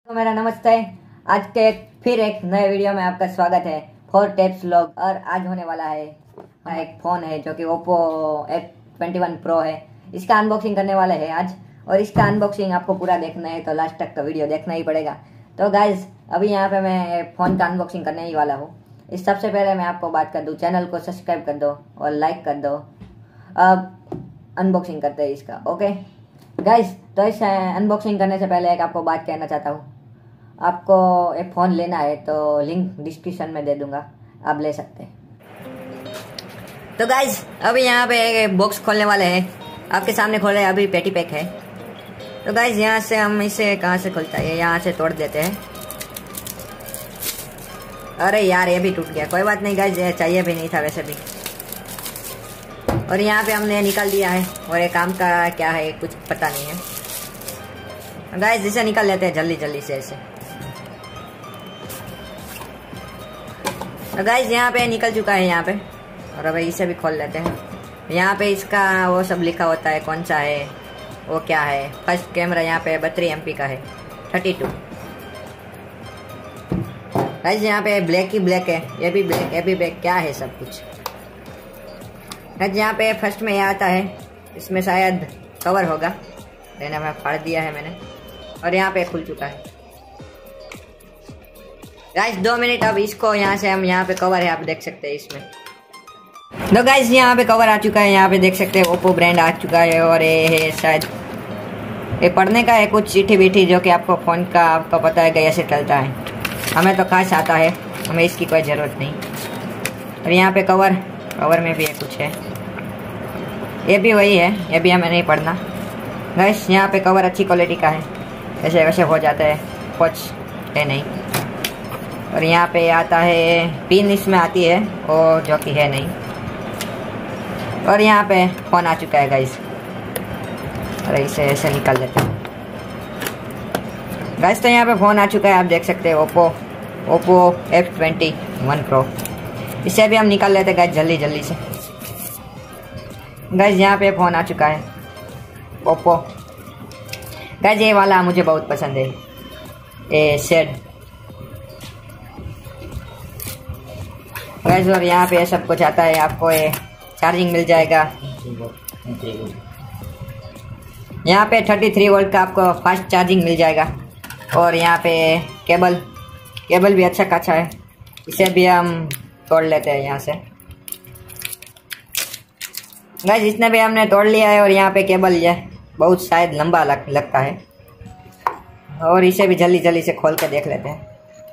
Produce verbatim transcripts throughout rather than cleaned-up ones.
तो मेरा नमस्ते। आज के एक फिर एक नए वीडियो में आपका स्वागत है। Four tapes vlog. और आज होने वाला है एक फ़ोन है जो कि Oppo F twenty one pro है। इसका अनबॉक्सिंग करने वाले हैं आज, और इसका अनबॉक्सिंग आपको पूरा देखना है तो लास्ट तक का वीडियो देखना ही पड़ेगा। तो गाइज अभी यहाँ पे मैं फ़ोन का अनबॉक्सिंग करने ही वाला हूँ। इस सबसे पहले मैं आपको बात कर दूँ, चैनल को सब्सक्राइब कर दो और लाइक कर दो। अब अनबॉक्सिंग करते हैं इसका। ओके गाइज, तो इस अनबॉक्सिंग करने से पहले एक आपको बात कहना चाहता हूँ। आपको एक फ़ोन लेना है तो लिंक डिस्क्रिप्शन में दे दूंगा, आप ले सकते हैं। तो गाइज अभी यहाँ पे एक बॉक्स खोलने वाले हैं, आपके सामने खोल रहे हैं। अभी पेटी पैक है। तो गाइज यहाँ से हम इसे कहाँ से खोलता है, यहाँ से तोड़ देते हैं। अरे यार ये भी टूट गया, कोई बात नहीं गाइज, ये चाहिए भी नहीं था वैसे भी। और यहाँ पे हमने निकाल दिया है, और ये काम का क्या है कुछ पता नहीं है। गाइज इसे निकाल लेते हैं जल्दी जल्दी से ऐसे। तो गाइज यहाँ पे निकल चुका है यहाँ पे, और अब इसे भी खोल लेते हैं। यहाँ पे इसका वो सब लिखा होता है, कौन सा है वो क्या है। फर्स्ट कैमरा यहाँ पे बत्तीस एम पी का है, थर्टी टू। गाइज यहाँ पे ब्लैक ही ब्लैक है, ये भी ब्लैक, ये भी ब्लैक, क्या है सब कुछ। गाइज यहाँ पे फर्स्ट में ये आता है, इसमें शायद कवर होगा, मैंने मैं फाड़ दिया है मैंने, और यहाँ पे खुल चुका है। गाइस दो मिनट, अब इसको यहाँ से हम, यहाँ पे कवर है आप देख सकते हैं इसमें। तो गाइस यहाँ पे कवर आ चुका है, यहाँ पे देख सकते हैं ओप्पो ब्रांड आ चुका है। और ये है शायद ये पढ़ने का है कुछ चिट्ठी बीठी, जो कि आपको फ़ोन का आपको पता है कैसे चलता है। हमें तो खास आता है, हमें इसकी कोई ज़रूरत नहीं। और यहाँ पे कवर कवर में भी है कुछ है, ये भी वही है, ये भी हमें नहीं पढ़ना। गाइस यहाँ पे कवर अच्छी क्वालिटी का है, ऐसे वैसे हो जाता है, कुछ है नहीं। और यहाँ पे आता है पिन, इसमें आती है और जो कि है नहीं। और यहाँ पे फ़ोन आ चुका है गाइस, और इसे ऐसे निकाल देते हैं गाइस। तो यहाँ पे फ़ोन आ चुका है, आप देख सकते हैं Oppo Oppo F twenty one pro. इसे भी हम निकाल लेते हैं गाइस जल्दी जल्दी से। गाइस यहाँ पे फ़ोन आ चुका है ओप्पो। गाइस ये वाला मुझे बहुत पसंद है, ये शेड गाइस। और यहाँ पे सब कुछ आता है, आपको ये चार्जिंग मिल जाएगा। यहाँ पे थर्टी थ्री वोल्ट का आपको फास्ट चार्जिंग मिल जाएगा। और यहाँ पे केबल केबल भी अच्छा खासा है, इसे भी हम तोड़ लेते हैं यहाँ से। गाइस जितने भी हमने तोड़ लिया है, और यहाँ पे केबल ये बहुत शायद लंबा लग, लगता है। और इसे भी जल्दी जल्दी से खोल के देख लेते हैं।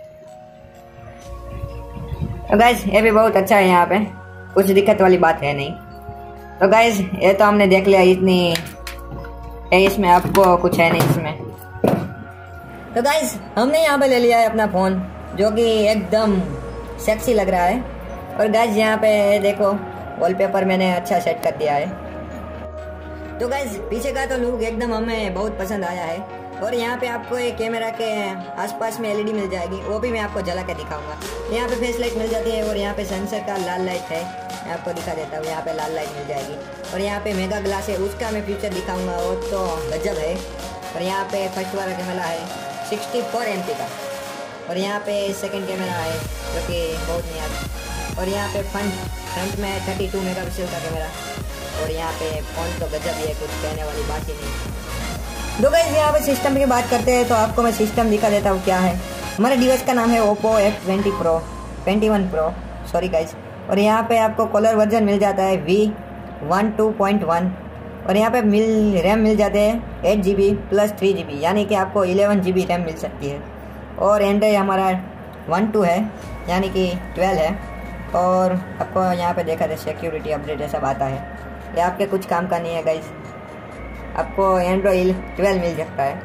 तो गाइज ये भी बहुत अच्छा है, यहाँ पे कुछ दिक्कत वाली बात है नहीं। तो गाइज ये तो हमने देख लिया, इतनी है इसमें, आपको कुछ है नहीं इसमें। तो गाइज हमने यहाँ पे ले लिया है अपना फ़ोन, जो कि एकदम सेक्सी लग रहा है। और गाइज यहाँ पे देखो वॉलपेपर मैंने अच्छा सेट कर दिया है। तो गाइज पीछे का तो लुक एकदम हमें बहुत पसंद आया है। और यहाँ पे आपको एक कैमरा के आसपास में एलईडी मिल जाएगी, वो भी मैं आपको जला के दिखाऊंगा। यहाँ पे फेस लाइट मिल जाती है, और यहाँ पे सेंसर का लाल लाइट है, मैं आपको दिखा देता हूँ। यहाँ पे लाल लाइट मिल जाएगी। और यहाँ पे मेगा ग्लास है, उसका मैं फीचर दिखाऊंगा, वो तो गजब है। और यहाँ पे फर्स्ट वाला कैमरा है सिक्सटी फोर एम पी का। और यहाँ पे सेकेंड कैमरा है जो कि बहुत नहीं आता। और यहाँ पे फ्रंट फ्रंट में थर्टी टू मेगा पिक्सल का कैमरा। और यहाँ पे फ़ोन तो गजब ही है, कुछ कहने वाली बात ही नहीं। दो गाइस यहाँ पे सिस्टम की बात करते हैं, तो आपको मैं सिस्टम दिखा देता हूँ क्या है। हमारे डिवाइस का नाम है Oppo F twenty pro twenty one pro sorry guys. और यहाँ पे आपको कलर वर्जन मिल जाता है V one two point one. और यहाँ पे मिल रैम मिल जाते हैं eight G B plus three G B, यानी कि आपको इलेवन जी बी रैम मिल सकती है। और एंड्रॉइड हमारा वन टू है, यानी कि ट्वेल्व है। और आपको यहाँ पे देखा था सिक्योरिटी अपडेट ये सब आता है, ये आपके कुछ काम का नहीं है गाइस, आपको एंड्रॉइड ट्वेल्व मिल सकता है।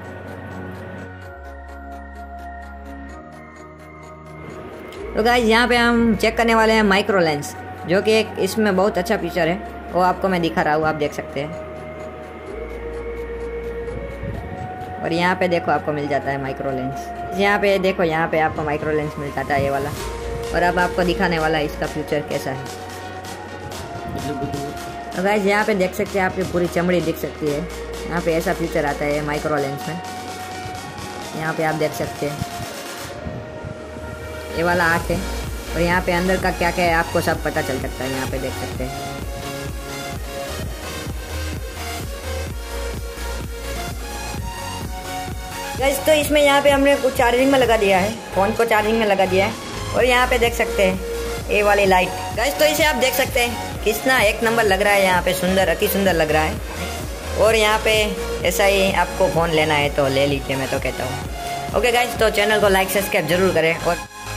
तो गाइस यहाँ पे हम चेक करने वाले हैं माइक्रो लेंस, जो कि एक इसमें बहुत अच्छा फीचर है, वो आपको मैं दिखा रहा हूँ, आप देख सकते हैं। और यहाँ पे देखो आपको मिल जाता है माइक्रो लेंस, यहाँ पे देखो, यहाँ पे आपको माइक्रो लेंस मिल जाता है ये वाला। और अब आपको दिखाने वाला है इसका फीचर कैसा है। तो गाइस यहाँ पे देख सकते हैं, आपकी पूरी चमड़ी दिख सकती है। यहाँ पे ऐसा फीचर आता है माइक्रो लेंस में। यहाँ पे आप देख सकते हैं ये वाला आँख है, और यहाँ पे अंदर का क्या क्या है आपको सब पता चल सकता है। यहाँ पे देख सकते हैं गाइस। तो इसमें यहाँ पे हमने कुछ चार्जिंग में लगा दिया है, फ़ोन को चार्जिंग में लगा दिया है। और यहाँ पे देख सकते हैं ये वाली लाइट गाइस। तो इसे आप देख सकते हैं कितना एक नंबर लग रहा है, यहाँ पे सुंदर, अति सुंदर लग रहा है। और यहाँ पे ऐसा ही आपको फ़ोन लेना है तो ले लीजिए, मैं तो कहता हूँ। ओके गाइस, तो चैनल को लाइक सब्सक्राइब जरूर करें। और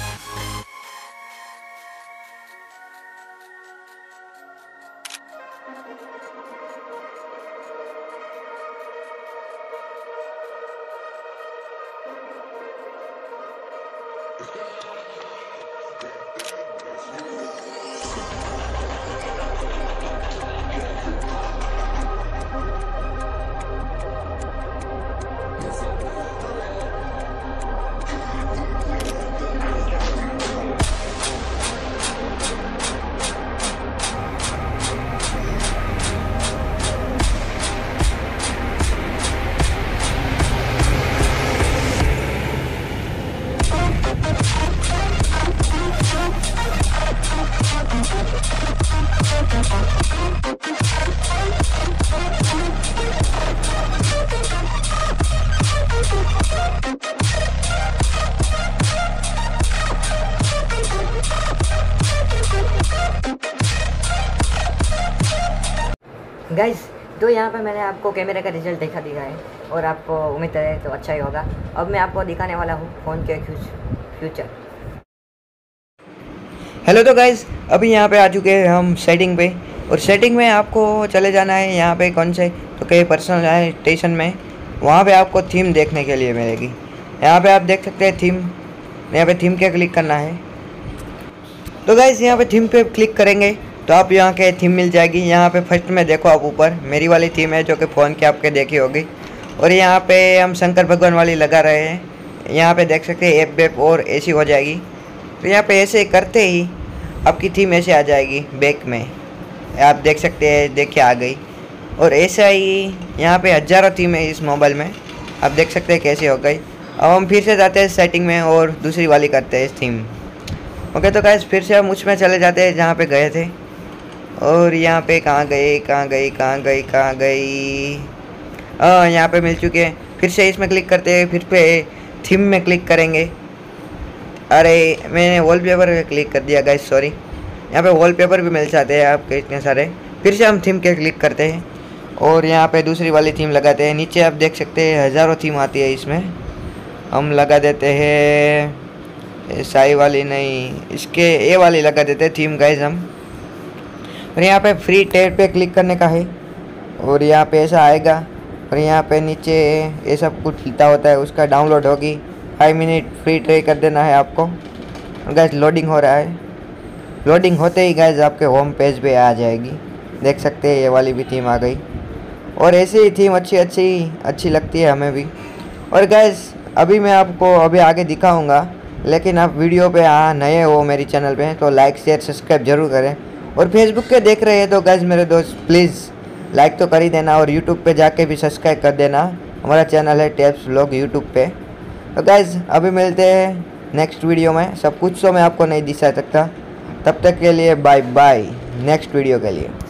गाइस, तो यहाँ पे मैंने आपको कैमरे का रिजल्ट दिखा दिया है, और आपको उम्मीद है तो अच्छा ही होगा। अब मैं आपको दिखाने वाला हूँ फ़ोन के फ्यूचर। हेलो, तो गाइस अभी यहाँ पे आ चुके हैं हम सेटिंग पे, और सेटिंग में आपको चले जाना है यहाँ पे कौन से तो कई पर्सनलाइजेशन में, वहाँ पे आपको थीम देखने के लिए मिलेगी। यहाँ पे आप देख सकते हैं थीम, यहाँ पे थीम के क्लिक करना है। तो गाइस यहाँ पे थीम पे क्लिक करेंगे तो आप यहाँ के थीम मिल जाएगी। यहाँ पे फर्स्ट में देखो आप ऊपर मेरी वाली थीम है जो कि फ़ोन की आपके देखी होगी, और यहाँ पे हम शंकर भगवान वाली लगा रहे हैं। यहाँ पे देख सकते हैं ऐप बैप और ऐसी हो जाएगी। तो यहाँ पे ऐसे करते ही आपकी थीम ऐसे आ जाएगी बैक में, आप देख सकते हैं, देखिए आ गई। और ऐसा ही यहाँ पे हज़ारों थीम है इस मोबाइल में, आप देख सकते हैं कैसे हो गई। अब हम फिर से जाते हैं सेटिंग में और दूसरी वाली करते हैं इस थीम। ओके, तो गाइस फिर से हम उसमें चले जाते हैं जहाँ पे गए थे, और यहाँ पे कहाँ गए कहाँ गई कहाँ गई कहाँ गई हाँ यहाँ पे मिल चुके हैं। फिर से इसमें क्लिक करते हैं, फिर पे थीम में क्लिक करेंगे। अरे मैंने वॉलपेपर पे क्लिक कर दिया गाइस, सॉरी। यहाँ पे वॉलपेपर भी मिल जाते हैं आपके इतने सारे। फिर से हम थीम के क्लिक करते हैं और यहाँ पे दूसरी वाली थीम लगाते हैं। नीचे आप देख सकते हैं हज़ारों थीम आती है इसमें, हम लगा देते हैं साई वाली नहीं, इसके ए वाली लगा देते हैं थीम गाइस हम। और यहाँ पे फ्री टैब पे क्लिक करने का है, और यहाँ पे ऐसा आएगा, और यहाँ पे नीचे ये सब कुछ लिखा होता है, उसका डाउनलोड होगी। फाइव मिनट फ्री ट्राई कर देना है आपको। गाइस लोडिंग हो रहा है, लोडिंग होते ही गाइस आपके होम पेज पे आ जाएगी। देख सकते हैं ये वाली भी थीम आ गई, और ऐसी ही थीम अच्छी अच्छी अच्छी लगती है हमें भी। और गाइस अभी मैं आपको अभी आगे दिखाऊंगा, लेकिन आप वीडियो पे आ नए हो मेरी चैनल पे तो लाइक शेयर सब्सक्राइब जरूर करें। और फेसबुक पे देख रहे हैं तो गाइस मेरे दोस्त प्लीज़ लाइक तो कर ही देना, और यूट्यूब पे जाके भी सब्सक्राइब कर देना। हमारा चैनल है टेप्स व्लॉग यूट्यूब पे। तो गाइस अभी मिलते हैं नेक्स्ट वीडियो में। सब कुछ तो मैं आपको नहीं दिखा सकता, तब तक के लिए बाय बाय, नेक्स्ट वीडियो के लिए।